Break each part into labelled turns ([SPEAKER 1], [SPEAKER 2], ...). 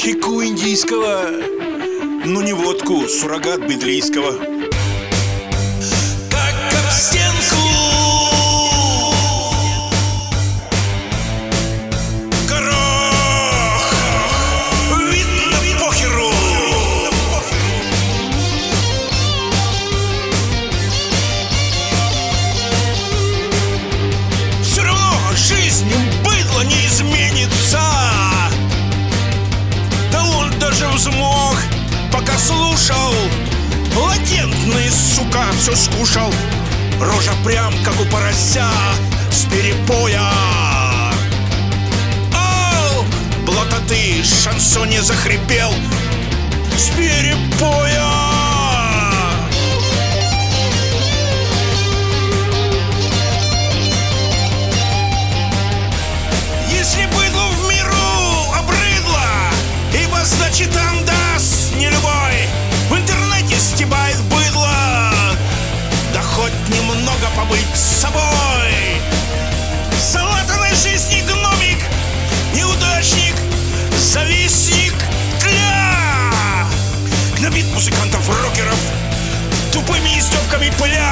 [SPEAKER 1] чайку индийского, но не водку, суррогат бедлийского. Как об стенку горох, видно похеру. Все равно жизнь быдла не изменится. Да он даже взмок, пока слушал. Латентный, сука, все скушал. Рожа прям, как у порося с перепоя. Ау, блатоты, шансоне захрипел с перепоя. Если быдло в миру обрыдло, ибо значит андас не любой. В интернете стебает быдло, да хоть немного побыть с собой. Залатанной жизни гномик, неудачник, завистник, тля. Гнобит музыкантов, рокеров тупыми издевками пыля.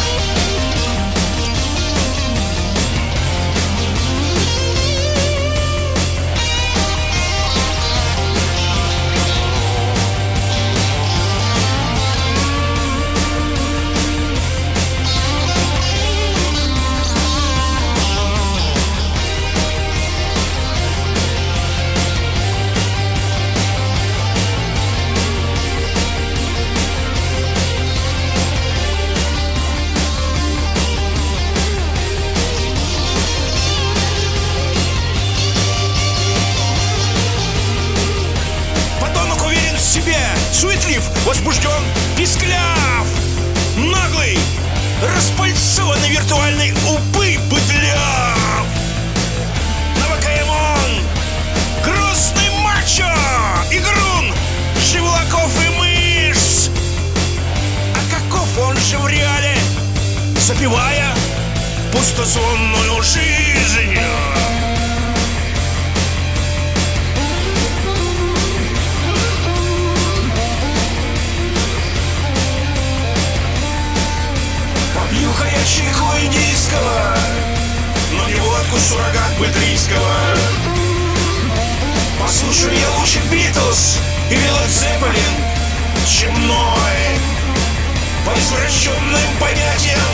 [SPEAKER 1] Суетлив, возбужден, пискляв, наглый, распальцованный виртуальный упырь быдляв. Новокаэмон, грустный мачо, игрун, Живлаков и мышь. А каков он же в реале, запивая пустозвонную жизнь? Попью-ка я чайку индийского, но не водку, суррогат бедлийского. Послушаю я лучше Битлз или Лед Зеппелин, чем ной по извращенным понятиям